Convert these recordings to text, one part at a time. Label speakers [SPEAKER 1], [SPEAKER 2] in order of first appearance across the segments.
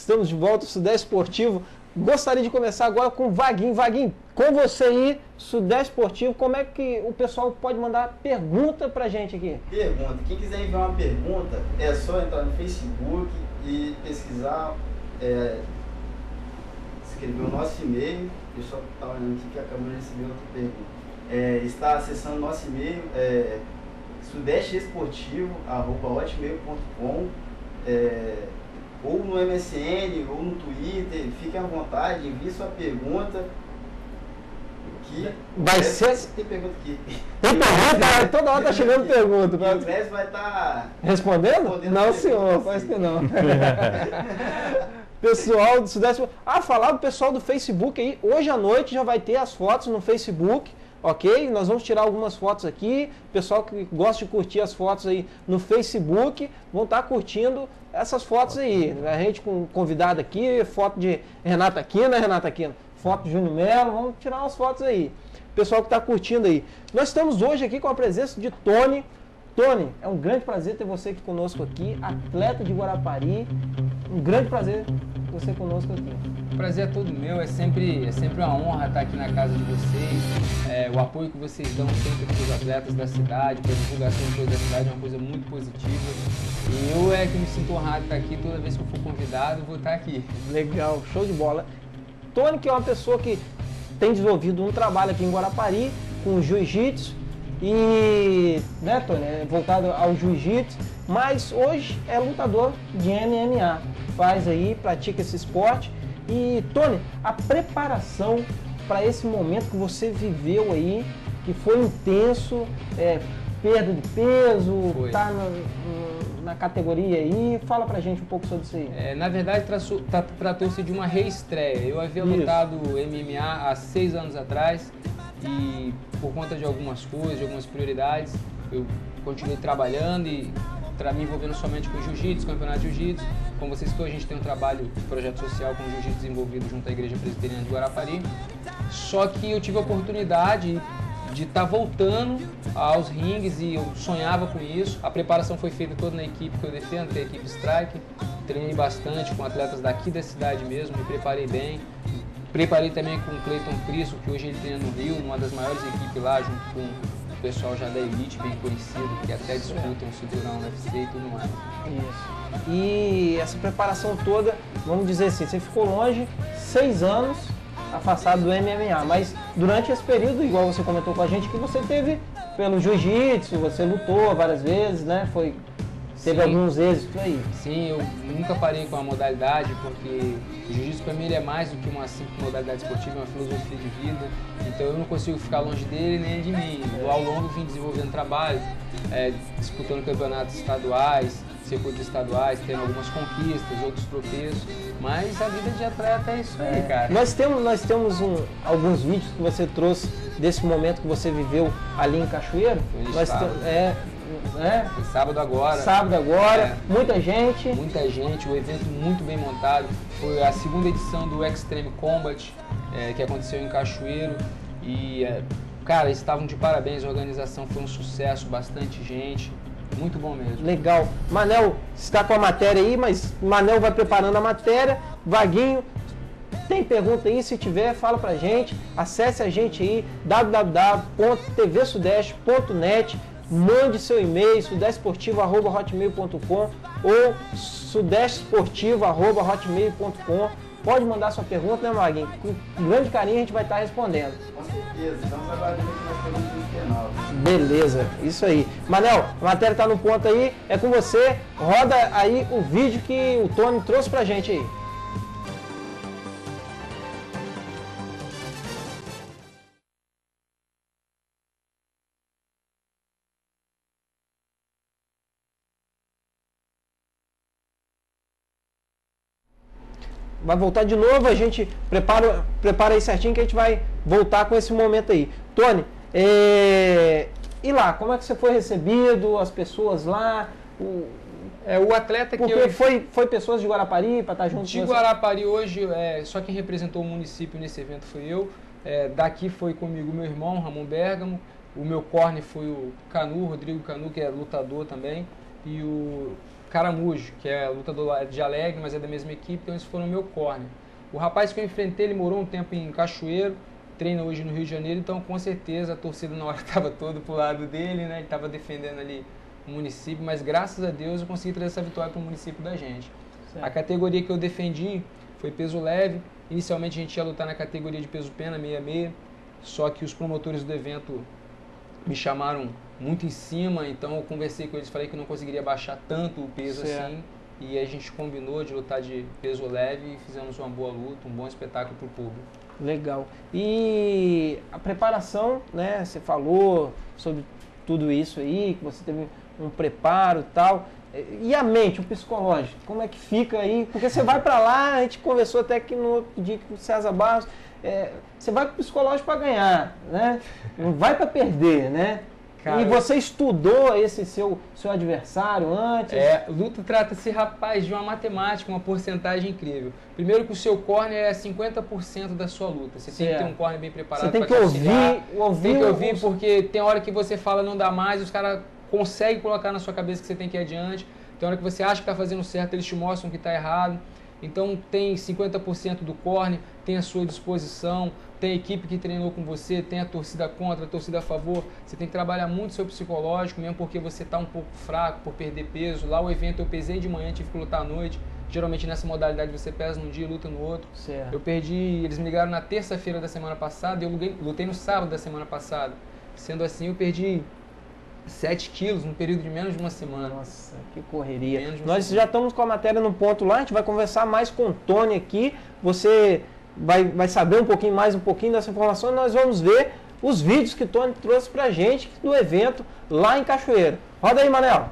[SPEAKER 1] Estamos de volta ao Sudeste Esportivo. Gostaria de começar agora com o Vaguinho. Vaguinho, com você aí, Sudeste Esportivo, como é que o pessoal pode mandar pergunta pra gente aqui?
[SPEAKER 2] Pergunta. Quem quiser enviar uma pergunta, é só entrar no Facebook e pesquisar, escrever o nosso e-mail. Deixa eu estar olhando aqui que acabou de receber outra pergunta. Está acessando o nosso e-mail, sudesteesportivo@hotmail.com, ou no MSN, ou no Twitter. Fique à vontade, envie sua pergunta.
[SPEAKER 1] Vai ser...
[SPEAKER 2] Tem pergunta aqui.
[SPEAKER 1] Tem pergunta? Toda hora tá chegando pergunta.
[SPEAKER 2] E o Messi vai estar...
[SPEAKER 1] Respondendo? Não, senhor, faz que não. Pessoal do Sudeste... falar do pessoal do Facebook aí. Hoje à noite já vai ter as fotos no Facebook, ok? Nós vamos tirar algumas fotos aqui. Pessoal que gosta de curtir as fotos aí no Facebook, vão estar curtindo essas fotos aí. A gente com convidado aqui, foto de Renata Aquino, foto de Júnior Melo, vamos tirar umas fotos aí. Pessoal que está curtindo aí. Nós estamos hoje aqui com a presença de Tony. Tony, é um grande prazer ter você aqui conosco aqui, atleta de Guarapari. Um grande prazer ter você conosco aqui.
[SPEAKER 3] O prazer é todo meu, é sempre uma honra estar aqui na casa de vocês. O apoio que vocês dão sempre para os atletas da cidade, para a divulgação de coisas da cidade é uma coisa muito positiva. E eu que me sinto honrado de estar aqui, toda vez que eu for convidado, eu vou estar aqui.
[SPEAKER 1] Legal, show de bola. Tony, que é uma pessoa que tem desenvolvido um trabalho aqui em Guarapari com jiu-jitsu e, né, Tony, voltado ao jiu-jitsu, mas hoje é lutador de MMA, pratica esse esporte. E, Tony, a preparação para esse momento que você viveu aí, que foi intenso, perda de peso, tá na categoria aí, fala pra gente um pouco sobre isso aí.
[SPEAKER 3] Na verdade, tratou-se de uma reestreia. Eu havia lutado MMA há 6 anos atrás e por conta de algumas coisas, de algumas prioridades, eu continuei trabalhando e me envolvendo somente com jiu-jitsu, campeonato de jiu-jitsu. Como vocês citou, a gente tem um trabalho, projeto social com jiu-jitsu desenvolvido junto à Igreja Presbiteriana de Guarapari. Só que eu tive a oportunidade de estar voltando aos ringues e eu sonhava com isso. A preparação foi feita toda na equipe que eu defendo, que é a equipe Strike. Treinei bastante com atletas daqui da cidade mesmo, me preparei bem. Preparei também com o Cleiton Cristo, que hoje ele treina no Rio, uma das maiores equipes lá, junto com o pessoal já da Elite, bem conhecido, que até disputam o cinturão UFC e tudo mais.
[SPEAKER 1] Isso. E essa preparação toda, vamos dizer assim, você ficou longe 6 anos afastado do MMA, mas durante esse período, igual você comentou com a gente, que você teve pelo jiu-jitsu, você lutou várias vezes, né? Teve alguns êxitos aí.
[SPEAKER 3] Sim, eu nunca parei com a modalidade, porque o jiu-jitsu para mim ele é mais do que uma simples modalidade esportiva, é uma filosofia de vida, então eu não consigo ficar longe dele nem de mim. Ao longo vim desenvolvendo trabalho, disputando campeonatos estaduais, circuitos estaduais, tendo algumas conquistas, outros tropeços, mas a vida de atleta é isso aí, cara.
[SPEAKER 1] Nós temos alguns vídeos que você trouxe desse momento que você viveu ali em Cachoeiro.
[SPEAKER 3] Foi sábado agora.
[SPEAKER 1] Muita gente,
[SPEAKER 3] o evento muito bem montado. Foi a segunda edição do Extreme Combat, que aconteceu em Cachoeiro e, cara, eles estavam de parabéns, a organização foi um sucesso, bastante gente. Muito bom mesmo.
[SPEAKER 1] Legal. Manel está com a matéria aí, mas Manel vai preparando a matéria. Vaguinho, tem pergunta aí? Se tiver, fala pra gente. Acesse a gente aí, www.tvsudeste.net. Mande seu e-mail, sudestesportivo@hotmail.com ou sudestesportivo@hotmail.com. Pode mandar sua pergunta, né, Vaguinho? Com grande carinho a gente vai estar respondendo.
[SPEAKER 2] Com certeza, estamos aguardando aqui nas perguntas no final.
[SPEAKER 1] Beleza, isso aí. Manel, a matéria está no ponto aí, é com você. Roda aí o vídeo que o Tony trouxe pra gente aí. Vai voltar de novo, a gente prepara aí certinho que a gente vai voltar com esse momento aí. Tony, e lá, como é que você foi recebido, as pessoas lá?
[SPEAKER 3] O atleta que
[SPEAKER 1] foi pessoas de Guarapari para estar junto
[SPEAKER 3] de Guarapari hoje, só quem representou o município nesse evento foi eu. Daqui foi comigo meu irmão, Ramon Bergamo. O meu corner foi o Canu, Rodrigo Canu, que é lutador também. E o Caramujo, que é lutador de Alegre, mas é da mesma equipe, então esse foi o meu corner. O rapaz que eu enfrentei, ele morou um tempo em Cachoeiro, treina hoje no Rio de Janeiro, então com certeza a torcida na hora estava toda pro lado dele, né? Ele estava defendendo ali o município, mas graças a Deus eu consegui trazer essa vitória para o município da gente. Certo. A categoria que eu defendi foi peso leve. Inicialmente a gente ia lutar na categoria de peso pena, 66, só que os promotores do evento me chamaram muito em cima, então eu conversei com eles, falei que não conseguiria baixar tanto o peso assim, e a gente combinou de lutar de peso leve e fizemos uma boa luta, um bom espetáculo para o público.
[SPEAKER 1] Legal. E a preparação, né? Você falou sobre tudo isso aí, que você teve um preparo e tal. E a mente, o psicológico, como é que fica aí? Porque você vai para lá, a gente conversou até que no outro dia com o César Barros, você vai para o psicológico para ganhar, né? Não vai para perder, né? Cara, e você estudou esse seu adversário antes?
[SPEAKER 3] Luta trata-se, rapaz, de uma matemática, uma porcentagem incrível. Primeiro que o seu corner é 50% da sua luta. Você tem que ter um corner bem preparado.
[SPEAKER 1] Você tem que ouvir,
[SPEAKER 3] porque tem hora que você fala não dá mais, os caras conseguem colocar na sua cabeça que você tem que ir adiante. Tem hora que você acha que está fazendo certo, eles te mostram que está errado. Então tem 50% do corner, tem a sua disposição, tem a equipe que treinou com você, tem a torcida contra, a torcida a favor. Você tem que trabalhar muito seu psicológico, mesmo porque você está um pouco fraco por perder peso. Lá o evento eu pesei de manhã, tive que lutar à noite. Geralmente nessa modalidade você pesa num dia e luta no outro.
[SPEAKER 1] Certo.
[SPEAKER 3] Eu perdi, eles me ligaram na terça-feira da semana passada e eu lutei no sábado da semana passada. Sendo assim, eu perdi 7 quilos num período de menos de uma semana.
[SPEAKER 1] Nossa, que correria. Nós já estamos com a matéria no ponto lá, a gente vai conversar mais com o Tony aqui. Você vai saber um pouquinho dessa informação e nós vamos ver os vídeos que o Tony trouxe pra gente do evento lá em Cachoeira. Roda aí, Manel.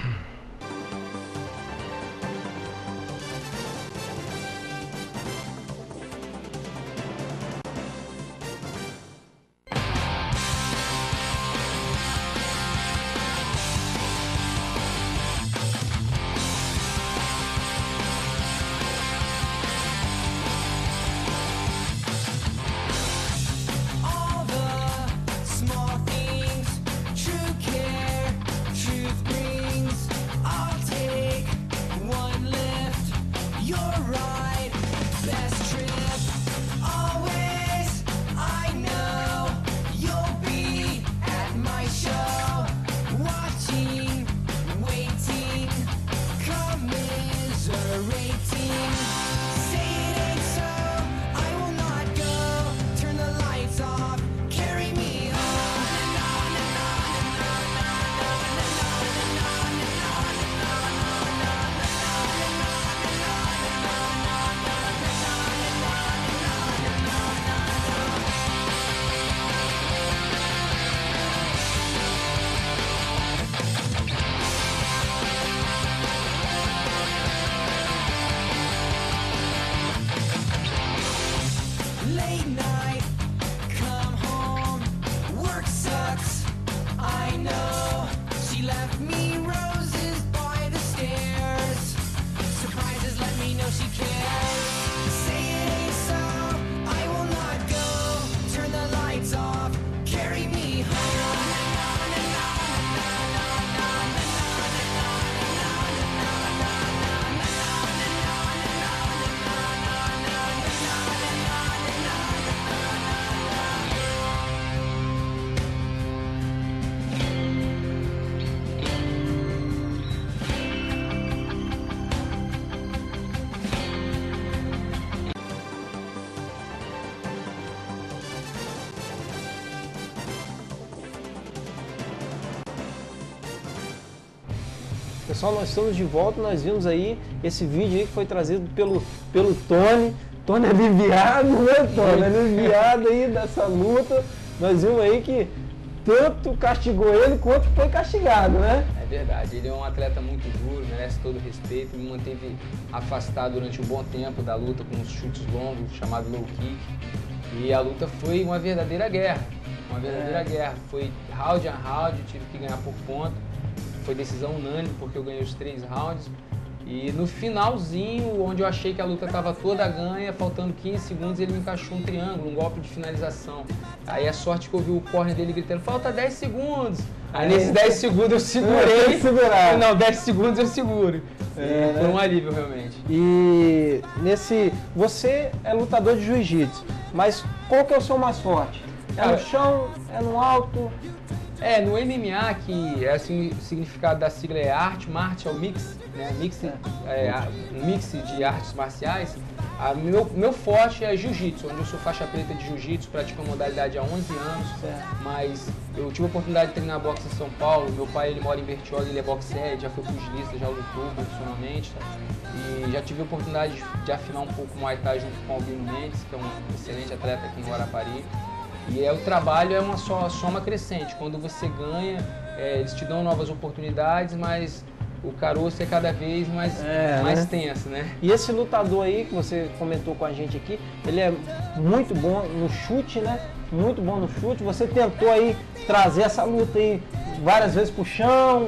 [SPEAKER 1] Pessoal, nós estamos de volta, nós vimos aí esse vídeo aí que foi trazido pelo Tony. Tony aliviado, né, Tony? Aliviado aí dessa luta. Nós vimos aí que tanto castigou ele quanto foi castigado, né?
[SPEAKER 3] É verdade, ele é um atleta muito duro, merece todo o respeito, me manteve afastado durante um bom tempo da luta com os chutes longos, chamado low kick. E a luta foi uma verdadeira guerra, Foi round a round, tive que ganhar por ponto. Foi decisão unânime porque eu ganhei os 3 rounds E no finalzinho, onde eu achei que a luta estava toda ganha, faltando 15 segundos, ele me encaixou um triângulo, um golpe de finalização. Aí a sorte que eu vi o corner dele gritando, falta 10 segundos. Aí nesses 10 segundos eu segurei. Não, 10 segundos eu seguro. Foi um alívio realmente.
[SPEAKER 1] E você é lutador de jiu-jitsu, mas qual que é o seu mais forte? É no chão? É no alto?
[SPEAKER 3] No MMA, que é assim, o significado da sigla é arte martial mix, né? Um mix de artes marciais. Meu forte é jiu-jitsu, onde eu sou faixa preta de jiu-jitsu, pratico a modalidade há 11 anos, mas eu tive a oportunidade de treinar boxe em São Paulo. Meu pai, ele mora em Bertioga, ele é boxer, já foi pugilista, já lutou profissionalmente, e já tive a oportunidade de afinar um pouco o Muay Thai junto com o Albino Mendes, que é um excelente atleta aqui em Guarapari. E o trabalho é uma soma crescente. Quando você ganha, eles te dão novas oportunidades, mas o caroço é cada vez mais tenso, né?
[SPEAKER 1] E esse lutador aí que você comentou com a gente aqui, ele é muito bom no chute, né? Muito bom no chute. Você tentou aí trazer essa luta aí várias vezes pro chão,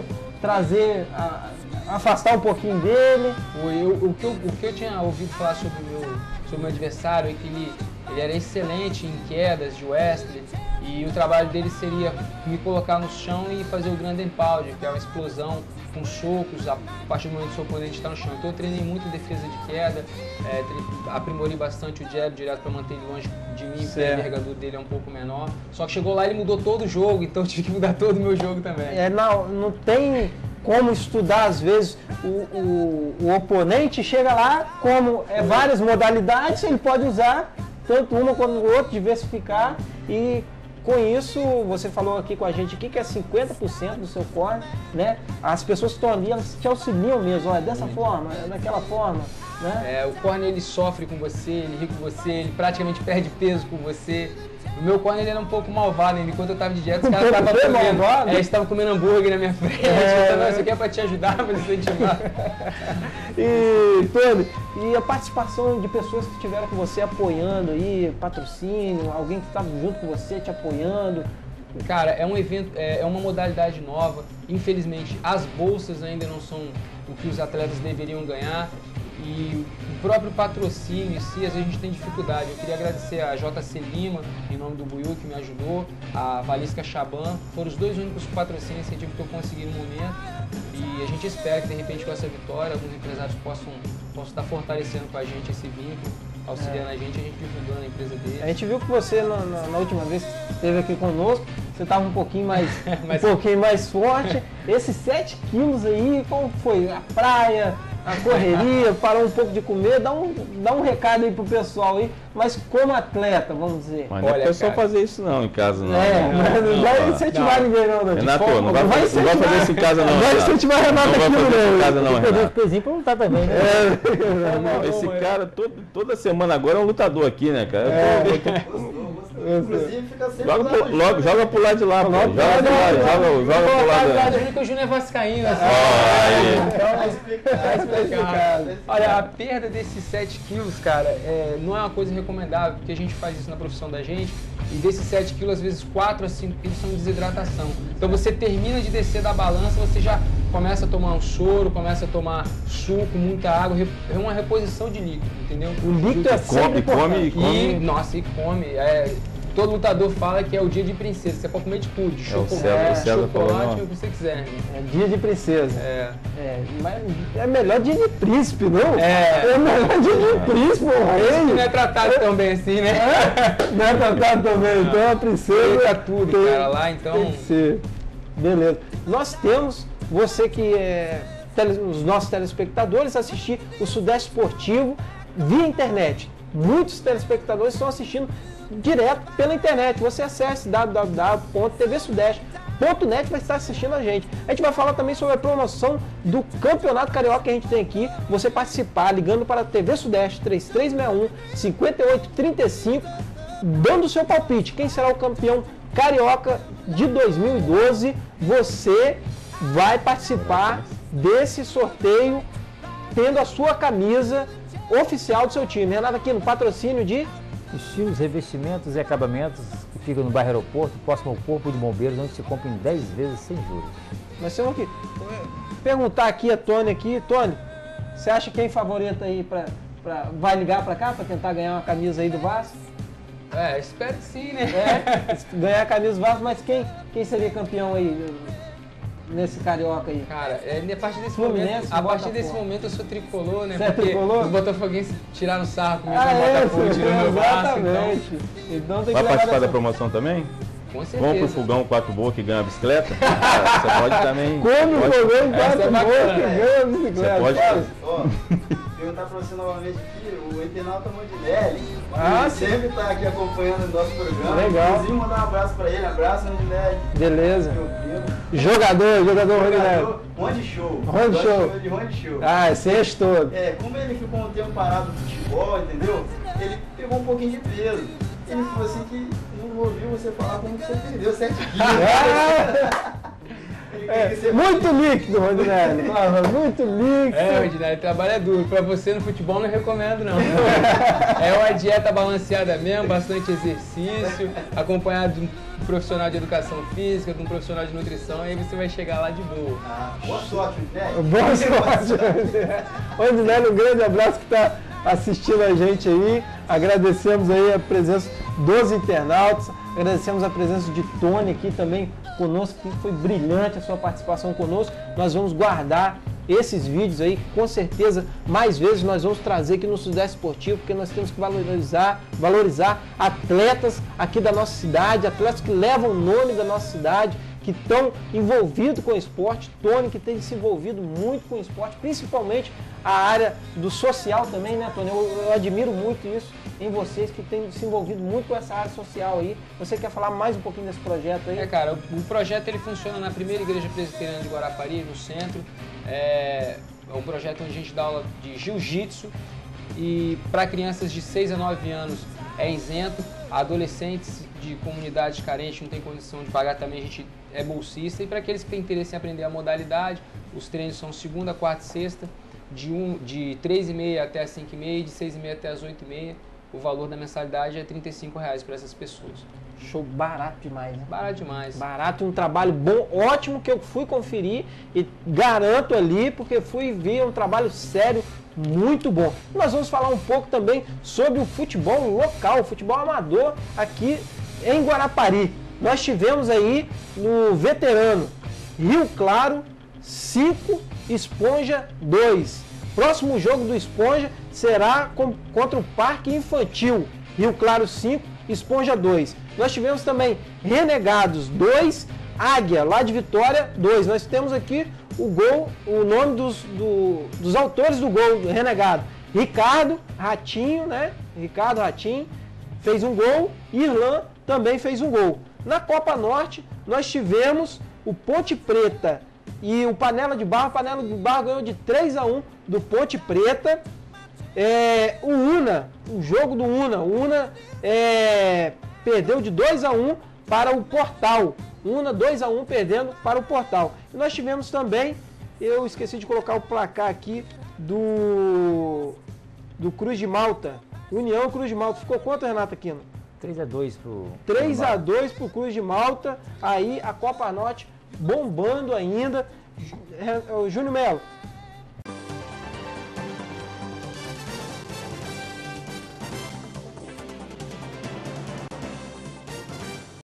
[SPEAKER 1] afastar um pouquinho dele.
[SPEAKER 3] O que eu tinha ouvido falar sobre o meu adversário é que ele era excelente em quedas de wrestling, e o trabalho dele seria me colocar no chão e fazer o Grand Pound, que é uma explosão com socos a partir do momento que o seu oponente está no chão. Então eu treinei muito defesa de queda, aprimorei bastante o jab direto para manter ele longe de mim, porque a envergadura dele é um pouco menor. Só que chegou lá e ele mudou todo o jogo, então eu tive que mudar todo o meu jogo também.
[SPEAKER 1] Não tem como estudar, às vezes, o oponente chega lá, como várias modalidades, ele pode usar tanto uma quanto o outro, diversificar, e com isso, você falou aqui com a gente aqui que é 50% do seu corner, né? As pessoas que estão ali, elas te auxiliam mesmo, olha, dessa forma, daquela forma, né?
[SPEAKER 3] O corner, ele sofre com você, ele ri com você, ele praticamente perde peso com você. O meu corner, ele era um pouco malvado, enquanto eu tava de dieta, os caras estavam comendo, eles estavam comendo hambúrguer na minha frente, falando, isso aqui é pra te ajudar, pra te incentivar.
[SPEAKER 1] E, Tony, e a participação de pessoas que estiveram com você apoiando aí, patrocínio, alguém que estava junto com você, te apoiando?
[SPEAKER 3] Cara, é um evento, é uma modalidade nova. Infelizmente, as bolsas ainda não são o que os atletas deveriam ganhar. E o próprio patrocínio em si, às vezes a gente tem dificuldade. Eu queria agradecer a JC Lima, em nome do Buiu, que me ajudou, a Valisca Chaban, foram os dois únicos patrocínios que eu consegui no momento. E a gente espera que, de repente, com essa vitória, alguns empresários possam estar fortalecendo com a gente esse vínculo, auxiliando a gente divulgando a empresa deles.
[SPEAKER 1] A gente viu que você, na última vez que esteve aqui conosco, você estava um pouquinho mais, pouquinho mais forte. Esses 7 quilos aí, como foi? A praia, a correria, parou um pouco de comer, dá um recado aí pro pessoal aí, mas como atleta, vamos dizer.
[SPEAKER 4] Mas não é pessoal fazer isso não em casa não.
[SPEAKER 1] Mas não vai incentivar ninguém não,
[SPEAKER 4] Renato, não vai fazer isso em casa não.
[SPEAKER 1] Não vai incentivar Renato aqui não.
[SPEAKER 4] Não vai fazer isso em casa não,
[SPEAKER 5] Renato. Pezinho pra lutar também, né?
[SPEAKER 4] Esse cara, toda semana agora é um lutador aqui, né, cara?
[SPEAKER 2] Inclusive fica sempre
[SPEAKER 4] joga pro lado de lá, pô. Joga pro lado de lá.
[SPEAKER 3] Que o Júnior é vascaíno, assim.
[SPEAKER 2] Tá explicado.
[SPEAKER 3] Olha, a perda desses 7 quilos, cara, não é uma coisa recomendável, porque a gente faz isso na profissão da gente, e desses 7 quilos, às vezes 4 a 5 quilos são desidratação. Então você termina de descer da balança, você já começa a tomar um soro, começa a tomar suco, muita água, é uma reposição de líquido, entendeu?
[SPEAKER 1] O líquido é sempre
[SPEAKER 4] come.
[SPEAKER 3] Nossa, e come. Todo lutador fala que é o dia de princesa, você pode comer de tudo, de
[SPEAKER 4] chocolate,
[SPEAKER 3] o que você quiser.
[SPEAKER 1] É dia de princesa. Mas é melhor dia de príncipe, não? É melhor dia de príncipe, o rei.
[SPEAKER 3] Não é tratado tão bem assim, né?
[SPEAKER 1] Não é tratado tão bem, então a princesa...
[SPEAKER 3] Tá tudo, cara, lá, então...
[SPEAKER 1] Tem que ser. Beleza. Nós temos, você que os nossos telespectadores, assistir o Sudeste Esportivo via internet. Muitos telespectadores estão assistindo direto pela internet. Você acesse www.tvsudeste.net, vai estar assistindo a gente. A gente vai falar também sobre a promoção do Campeonato Carioca que a gente tem aqui. Você participar ligando para a TV Sudeste 3361-5835, dando o seu palpite. Quem será o campeão carioca de 2012? Você vai participar desse sorteio tendo a sua camisa oficial do seu time. Renato, aqui no patrocínio de
[SPEAKER 5] estilos, revestimentos e acabamentos que ficam no bairro Aeroporto, próximo ao Corpo de Bombeiros, onde se compra em 10 vezes sem juros.
[SPEAKER 1] Nós temos que perguntar aqui a Tony Tony, Você acha quem favorito aí vai ligar para cá para tentar ganhar uma camisa aí do Vasco?
[SPEAKER 3] Espero que sim, né?
[SPEAKER 1] Ganhar a camisa do Vasco, mas quem seria campeão aí nesse carioca aí?
[SPEAKER 3] Cara, a partir desse
[SPEAKER 1] Fluminense,
[SPEAKER 3] momento eu sou tricolor, né?
[SPEAKER 1] Você é
[SPEAKER 3] porque
[SPEAKER 1] tricolor?
[SPEAKER 3] os botafoguenses tiraram sarro comigo no Botafogo, tirando o Vasco, então...
[SPEAKER 1] Então tem que
[SPEAKER 4] Vai
[SPEAKER 1] levar
[SPEAKER 4] participar da
[SPEAKER 1] dessa-
[SPEAKER 4] promoção também?
[SPEAKER 3] Com certeza.
[SPEAKER 4] Vamos pro fogão 4 boas que ganha a bicicleta? Você pode também.
[SPEAKER 1] Como
[SPEAKER 4] pode-
[SPEAKER 1] jogou em
[SPEAKER 3] Essa é
[SPEAKER 1] 4
[SPEAKER 3] bacana.
[SPEAKER 1] gols que ganha a bicicleta?
[SPEAKER 4] Você pode-
[SPEAKER 1] Fala.
[SPEAKER 2] Ó, perguntar pra você novamente aqui, o internauta Mondinelli,
[SPEAKER 1] Ah,
[SPEAKER 2] ele
[SPEAKER 1] sim.
[SPEAKER 2] sempre tá aqui acompanhando o nosso programa.
[SPEAKER 1] Legal.
[SPEAKER 2] Inclusive, mandar um abraço pra ele. Abraço, Mondinelli.
[SPEAKER 1] Beleza.
[SPEAKER 2] Meu primo.
[SPEAKER 1] Jogador Rodinelli.
[SPEAKER 2] Ronde Show.
[SPEAKER 1] Ronde
[SPEAKER 2] Gosto
[SPEAKER 1] Show.
[SPEAKER 2] de Ronde Show.
[SPEAKER 1] Ah, sextou.
[SPEAKER 2] Como ele ficou um tempo parado do futebol, entendeu? Ele pegou um pouquinho de peso. Ele falou assim que não ouviu você falar como que você perdeu 7 quilos. Ele queria que você-
[SPEAKER 1] Muito líquido, Rodinelli. Muito líquido.
[SPEAKER 3] Rodinelli, trabalho é duro. Pra você no futebol não recomendo, não. É uma dieta balanceada mesmo, bastante exercício, acompanhado de um profissional de educação física, de um profissional de nutrição, aí você vai chegar lá de boa.
[SPEAKER 2] Boa sorte, né?
[SPEAKER 1] Boa sorte. Rodinelli, um grande abraço que está assistindo a gente aí. Agradecemos aí a presença dos internautas, agradecemos a presença de Tony aqui também conosco, que foi brilhante a sua participação conosco. Nós vamos guardar esses vídeos aí, com certeza, mais vezes nós vamos trazer aqui no Sudeste Esportivo, porque nós temos que valorizar atletas aqui da nossa cidade, atletas que levam o nome da nossa cidade, que estão envolvidos com o esporte. Tony, que tem se envolvido muito com o esporte, principalmente a área do social também, né, Tony? Eu admiro muito isso em vocês, que têm se envolvido muito com essa área social aí. Você quer falar mais um pouquinho desse projeto aí?
[SPEAKER 3] Cara, o projeto ele funciona na primeira igreja presbiteriana de Guarapari, no centro. É um projeto onde a gente dá aula de jiu-jitsu e para crianças de 6 a 9 anos é isento, adolescentes de comunidades carentes não tem condição de pagar também, a gente é bolsista, e para aqueles que têm interesse em aprender a modalidade, os treinos são segunda, quarta e sexta, de 3h30 até as 5h30 e de 6h30 até as 8h30. O valor da mensalidade é R$35 para essas pessoas.
[SPEAKER 1] Show, barato demais, né?
[SPEAKER 3] Barato demais.
[SPEAKER 1] Barato, um trabalho bom, ótimo, que eu fui conferir e garanto ali, porque fui ver um trabalho sério, muito bom. Nós vamos falar um pouco também sobre o futebol local, o futebol amador aqui em Guarapari. Nós tivemos aí no veterano Rio Claro 5, Esponja 2. Próximo jogo do Esponja será contra o Parque Infantil, Rio Claro 5, Esponja 2. Nós tivemos também Renegados 2, Águia, lá de Vitória 2. Nós temos aqui o gol, o nome dos autores do gol do Renegado. Ricardo Ratinho, né? Ricardo Ratinho fez um gol, Irlan também fez um gol. Na Copa Norte, nós tivemos o Ponte Preta e o Panela de Barro. O Panela de Barro ganhou de 3-1 do Ponte Preta. O Una, o jogo do Una. O Una perdeu de 2-1 para o Portal. Una 2-1 perdendo para o Portal. E nós tivemos também, eu esqueci de colocar o placar aqui, do Cruz de Malta. União Cruz de Malta. Ficou quanto, Renato Aquino?
[SPEAKER 5] 3-2 pro...
[SPEAKER 1] 3-2 pro Cruz de Malta. Aí a Copa Norte bombando ainda. Júnior Melo,